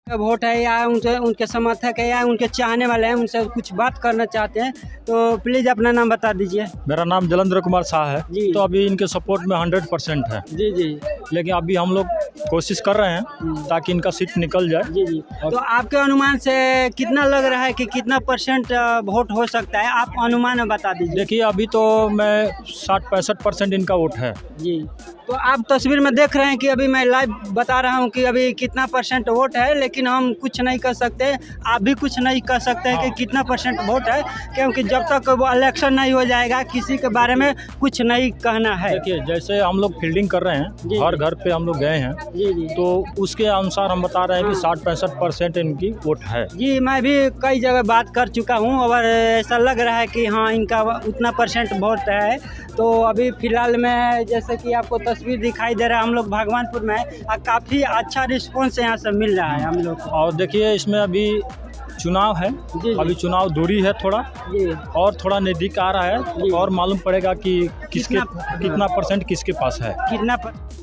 Vote है या उनके समर्थक है या उनके चाहने वाले हैं, उनसे कुछ बात करना चाहते हैं तो प्लीज़ अपना नाम बता दीजिए। मेरा नाम जलेंद्र कुमार शाह है जी। तो अभी इनके सपोर्ट में 100% है जी जी। लेकिन अभी हम लोग कोशिश कर रहे हैं ताकि इनका सीट निकल जाए। जी जी। तो आपके अनुमान से कितना लग रहा है कि कितना % वोट हो सकता है, आप अनुमान बता दीजिए। देखिए अभी तो मैं 60-65% इनका वोट है। जी। तो आप तस्वीर में देख रहे हैं कि अभी मैं लाइव बता रहा हूं कि अभी कितना % वोट है, लेकिन हम कुछ नहीं कर सकते, आप भी कुछ नहीं कर सकते हैं कि कितना % वोट है, क्योंकि जब तक वो इलेक्शन नहीं हो जाएगा किसी के बारे में कुछ नहीं कहना है। देखिए जैसे हम लोग फील्डिंग कर रहे हैं, हर घर पे हम लोग गए हैं। जी जी। तो उसके अनुसार हम बता रहे हैं कि 60-65% इनकी वोट है। जी, मैं भी कई जगह बात कर चुका हूं और ऐसा लग रहा है कि हाँ इनका उतना % वोट है। तो अभी फ़िलहाल में जैसे कि आपको तस्वीर दिखाई दे रहा है, हम लोग भगवानपुर में काफ़ी अच्छा रिस्पॉन्स यहाँ से मिल रहा है हम लोग को। और देखिए इसमें अभी चुनाव है, अभी चुनाव दूरी है थोड़ा जी। और थोड़ा नज़दीक आ रहा है और मालूम पड़ेगा कि कितना % किसके पास है। कितना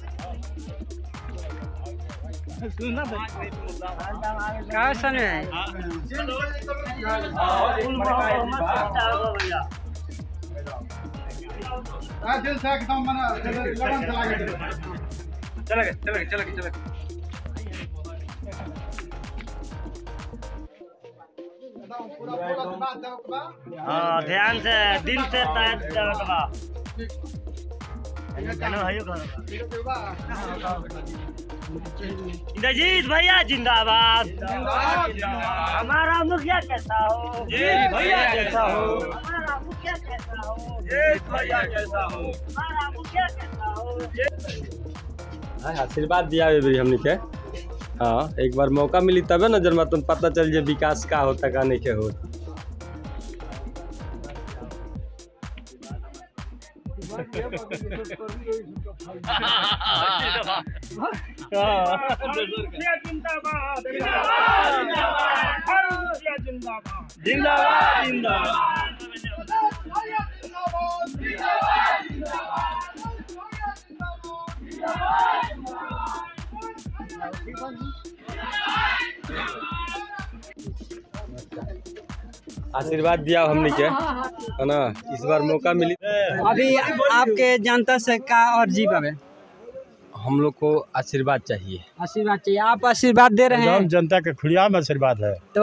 हाँ ध्यान से दिल से इंद्रजीत भैया जिंदाबाद। हमारा मुखिया कैसा हो, भैया कैसा हो, हमारा मुखिया कैसा हो, भैया कैसा हो, हमारा मुखिया कैसा हो। आशीर्वाद दिया हमने के। हाँ एक बार मौका मिली तबे न जन्मा तुम पता चल जाए विकास का होता का नहीं के हो। आशीर्वाद दिया हमने के है ना, इस बार मौका मिली। अभी आपके जनता से का अर्जी बाबे? हम लोग को आशीर्वाद चाहिए। आशीर्वाद चाहिए, आप आशीर्वाद दे रहे हैं? जनता के खुलेआम आशीर्वाद है।